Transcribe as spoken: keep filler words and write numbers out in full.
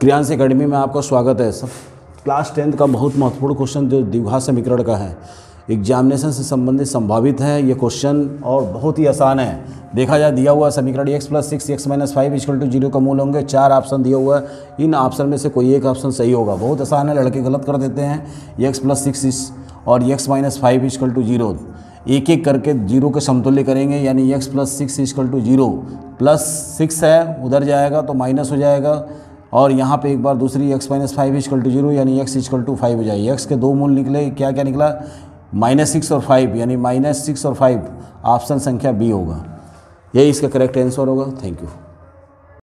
Kriyansh academy में आपका स्वागत है। सब क्लास टेंथ का बहुत महत्वपूर्ण क्वेश्चन जो द्विघात समीकरण का है, एग्जामिनेशन से संबंधित संभावित है ये क्वेश्चन और बहुत ही आसान है। देखा जाए दिया हुआ समीकरण x plus six x minus five equal to zero का मूल होंगे। चार ऑप्शन दिया हुआ है, इन ऑप्शन में से कोई एक ऑप्शन सही होगा। बहुत आसान है, लड़के गलत कर देते हैं। एक्स प्लस सिक्स और x minus five equal to zero एक एक करके जीरो के समतुल्य करेंगे, यानी x plus six equal to zero plus six है उधर जाएगा तो माइनस हो जाएगा, और यहाँ पे एक बार दूसरी x minus five equal to zero यानी एक्स इक्वल टू फाइव हो जाएगी। एक्स के दो मूल निकले, क्या क्या निकला, माइनस सिक्स और फाइव, यानी माइनस सिक्स और फाइव ऑप्शन संख्या बी होगा। यही इसका करेक्ट आंसर होगा। Thank you.